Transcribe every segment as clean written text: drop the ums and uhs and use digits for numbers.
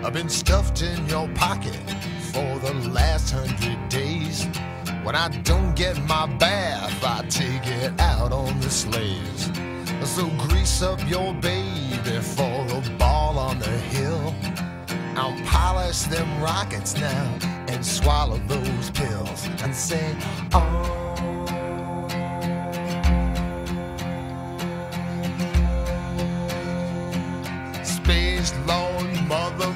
I've been stuffed in your pocket for the last 100 days. When I don't get my bath, I take it out on the sleighs. So grease up your baby for the ball on the hill. I'll polish them rockets now and swallow those pills and say, oh. Space Lord, mother.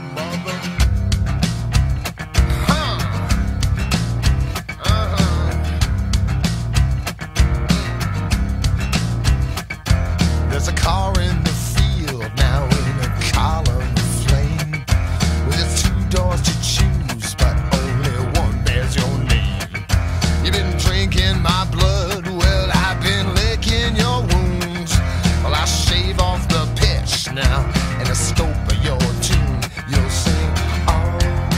There's a car in the field now in a column of flame, with its 2 doors to choose, but only one bears your name. You've been drinking my blood, well, I've been licking your wounds. Well, I shave off the pitch now and the scope of your tune. You'll sing, oh.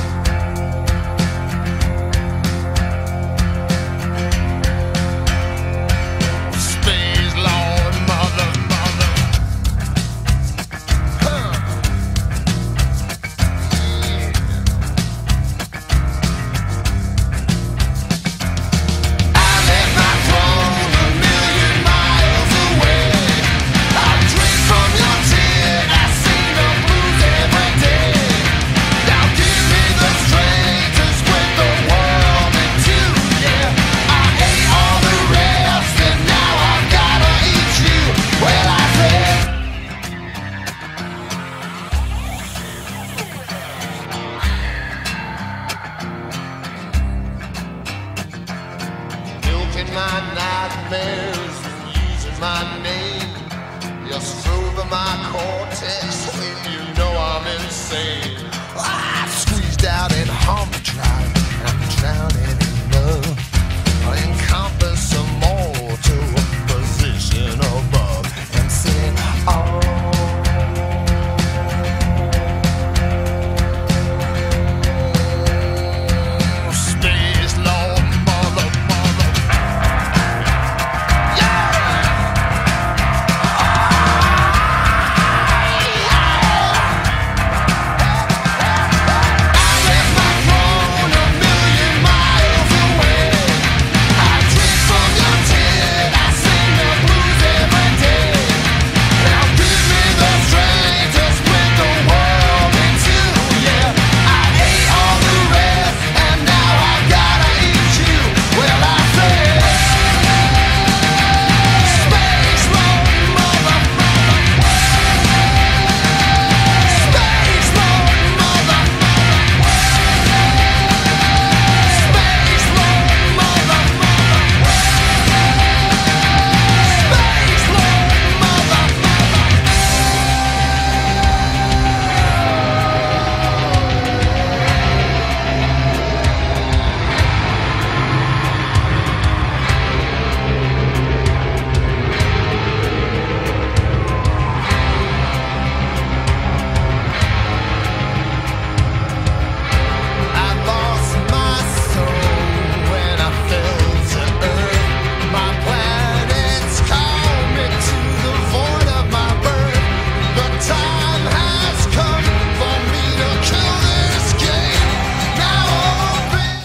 Space Lord, mother. My nightmares, using my name. You're through my cortex when you know I'm insane. I squeezed out in harm drive.